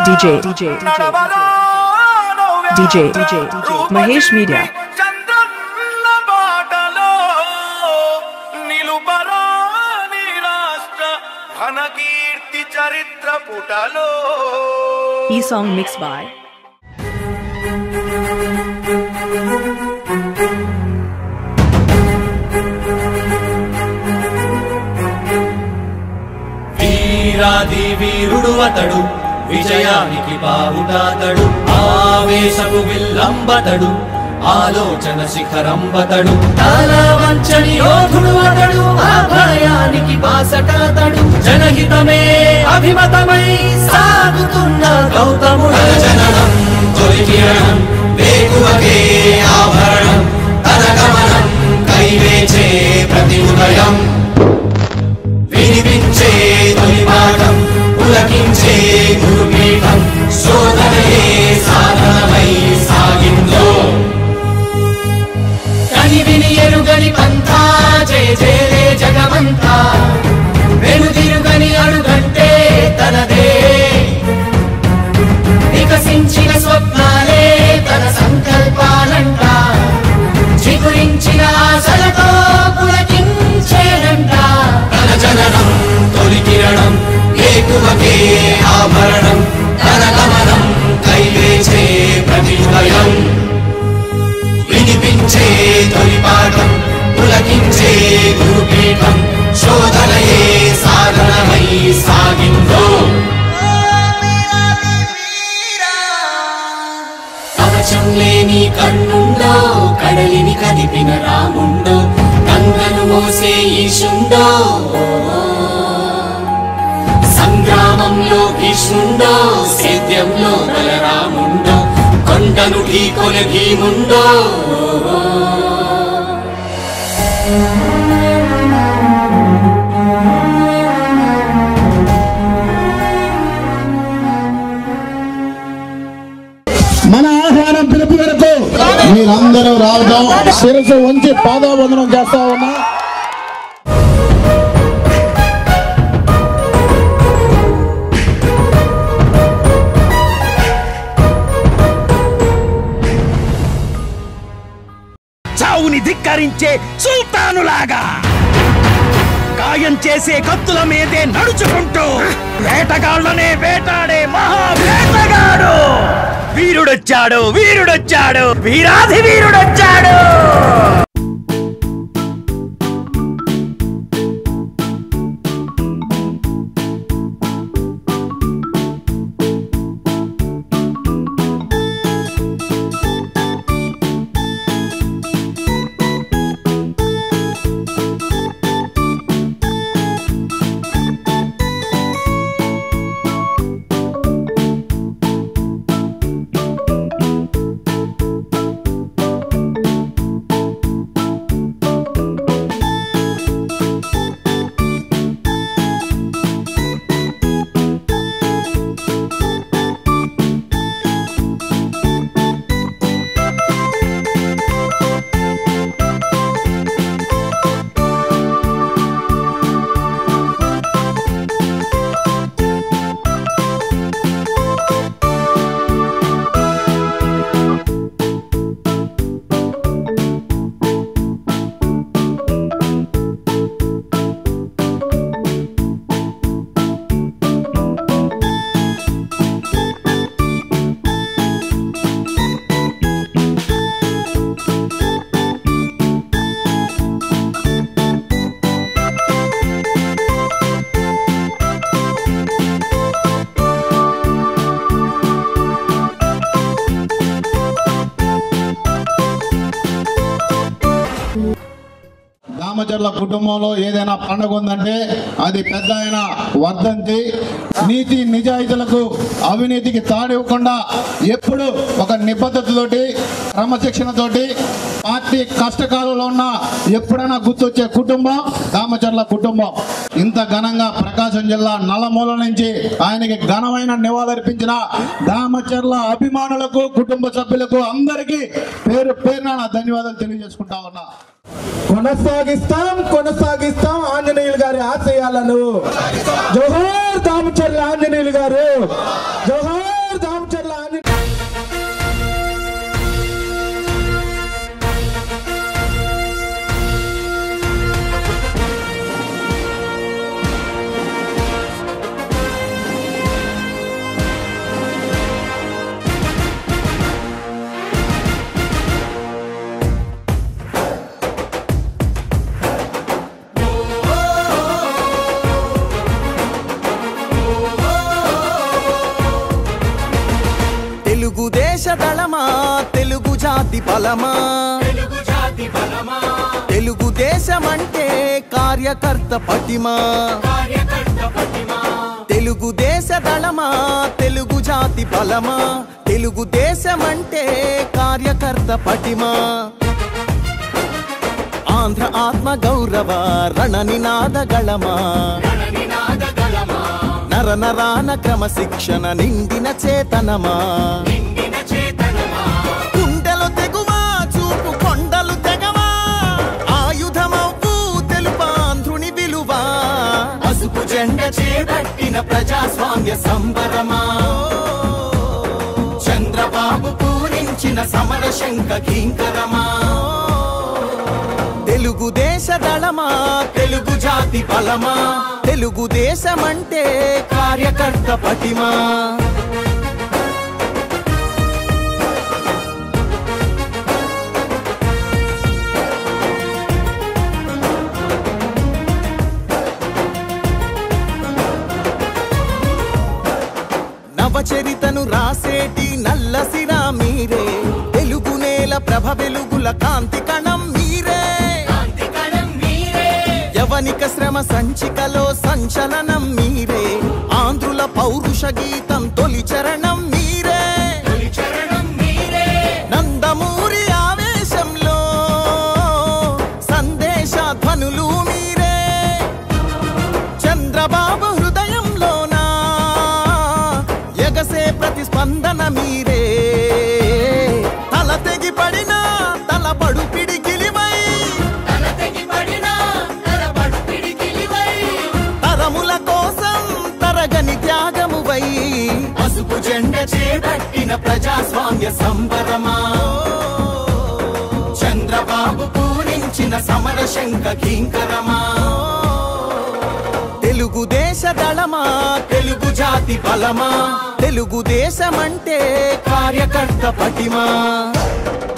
Mahesh Media. E-song mixed by వీరాది వీరుడు అతడు, విజయానికి బావుటాతడు, ఆవేశపు విల్లంబతడు, ఆలోచన శిఖరంబతడు, తలవంచని యోధుడు అతడు, అభయానికి బాసటాతడు, జనహితమే అభిమతమై సాగుతున్న గౌతముడు. జననం తొలికిరణం వేకువకే ఆభరణం, తన గమనం కైవేచే ప్రతి ఉదయం, వినిపించే తొలి పాఠం పులకించే గురుపీఠం, శోధనయే సాధనమై సాగిందో. కని విని ఎరుగని పంథా జయ జయలే జగమంతా, వెనుదిరుగని అడుగంటే తనదే, వికసించిన స్వప్నాలే తన సంకల్పాలంట, చిగురించిన ఆశలతో పులకించేనంట. తన జననం తొలి కిరణం ఏకువకే ఆభరణం, తన గమనం కైవేచే ప్రతి ఉదయం, వినిపించే తొలి పాఠం పులకించే గురుపీఠం, శోధనయే సాధనమై సాగిందో. కవచం లేని కన్నుండో, కడలిని కదిపిన రాముండో, గంగను మోసే ఈశుండో, సంగ్రామంలో భీష్ముండో, సేద్యంలో బలరాముండో, కొండను ఢీకొనే భీముండో. మన ఆహ్వానం పిలుపు వరకు మీరందరూ రావడం, శిరస్సు వంచి పాదావందనం చేస్తా ఉన్నా. చావుని ధిక్కరించే సుల్తానులాగా, గాయం చేసే కత్తుల మీదే నడుచుకుంటూ వేటగాళ్లనే వేటాడే మహా వేటగాడు. వీరుడొచ్చాడు, వీరుడొచ్చాడు, వీరాధి వీరుడొచ్చాడు. దామచర్ల కుటుంబంలో ఏదైనా పండుగ ఉందంటే అది పెద్ద ఆయన వర్ధంతి. నీతి నిజాయితీలకు అవినీతికి తాడివ్వకుండా ఎప్పుడు ఒక నిబద్ధతతోటి క్రమశిక్షణతోటి పార్టీ కష్టకాలంలో ఉన్న ఎప్పుడైనా గుర్తొచ్చే కుటుంబం దామచర్ల కుటుంబం. ఇంత ఘనంగా ప్రకాశం జిల్లా నల్లమూల నుంచి ఆయనకి ఘనమైన నివాళులర్పించిన దామచర్ల అభిమానులకు కుటుంబ సభ్యులకు అందరికీ పేరు పేరున ధన్యవాదాలు తెలియజేసుకుంటా ఉన్నా. కొనసాగిస్తాం ఆంజనేయులు గారి ఆశయాలను. జోహార్ దామచర్ల ఆంజనేయులు గారు, జోహార్. దళమా తెలుగు జాతి బలమా తెలుగుదేశమంటే కార్యకర్త పటిమా తెలుగుదేశ దళమా తెలుగు జాతి బలమా తెలుగుదేశమంటే కార్యకర్త పటిమా ఆంధ్ర ఆత్మ గౌరవ రణనినాద గళమా నర నరాన క్రమశిక్షణ నిండిన చేతనమా గుండెలు తెగువా చూపు కొండలు తెగవా ఆయుధమవు తెలుపాంధ్రుని విలువా పసుపు జెండ చేపట్టిన ప్రజాస్వామ్య సంబరమా చంద్రబాబు పూరించిన సమర శంఖ కింకరమా తెలుగుదేశ దళమా తెలుగు జాతి బలమా తెలుగుదేశమంటే కార్యకర్త పటిమా నవచరితను రాసేటి నల్లసిరా మీరే తెలుగు నేల ప్రభ వెలుగుల కాంతి కణం మీరే యవనిక శ్రమ సంచికలో సంచలనం మీరే ఆంధ్రుల పౌరుష గీతం తొలి చరణం మీరే నందమూరి ఆవేశంలో సందేశ ధ్వనులు మీరే చంద్రబాబు హృదయంలోనా ఎగసే ప్రతిస్పందన మీరే తల తెగి పడిన తలపడు పిడికిలివై తరముల కోసం తరగని త్యాగమువై పసుపు జెండ చేపట్టిన ప్రజాస్వామ్య సంబరమా చంద్రబాబు పూరించిన సమర శంఖ కింకరమా తెలుగుదేశ దళమా తెలుగు జాతి బలమా తెలుగుదేశమంటే కార్యకర్త పటిమా